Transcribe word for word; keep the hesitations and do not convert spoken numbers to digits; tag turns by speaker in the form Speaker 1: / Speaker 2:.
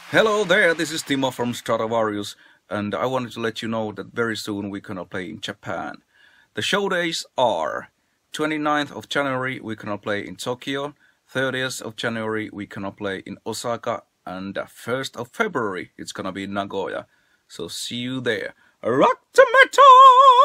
Speaker 1: Hello there, this is Timo from Stratovarius, and I wanted to let you know that very soon we're gonna play in Japan. The show days are twenty-ninth of January we're gonna play in Tokyo, thirtieth of January we're gonna play in Osaka, and first of February it's gonna be in Nagoya. So see you there. Rock the metal!